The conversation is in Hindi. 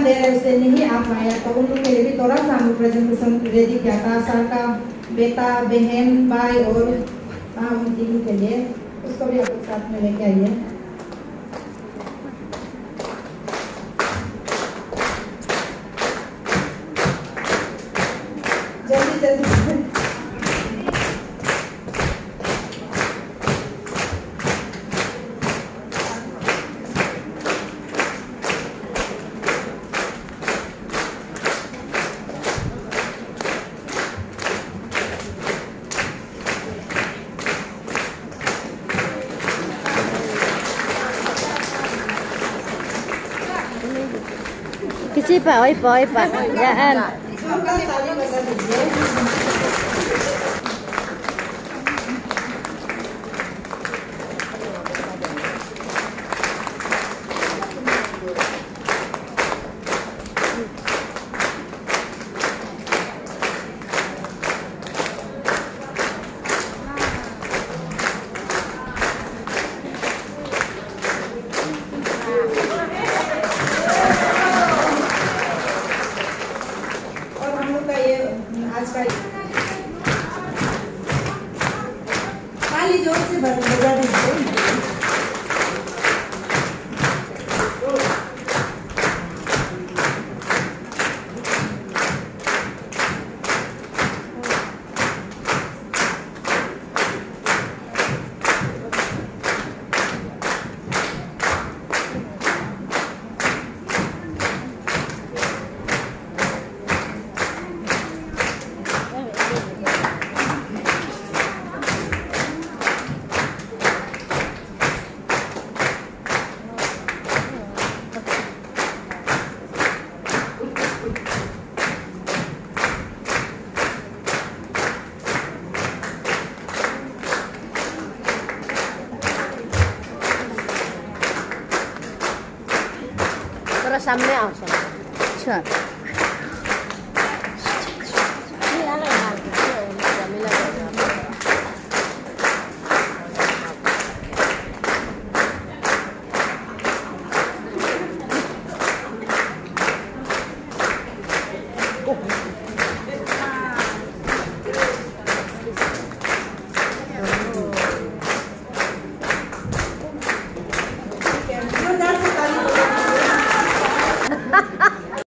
दे रहे उससे नहीं आ पाया, तो उन लोग के लिए भी थोड़ा सा हम प्रेजेंटेशन रेडी किया था। सर का बेटा, बहन, भाई और उन तीनों के लिए, उसको भी आप साथ में लेके आइए। जल्दी जल्दी। Kecil Pak, oi Pak, jangan. आज का खाली जोर से बजा दीजिए। Terus सामने आओ सब। अच्छा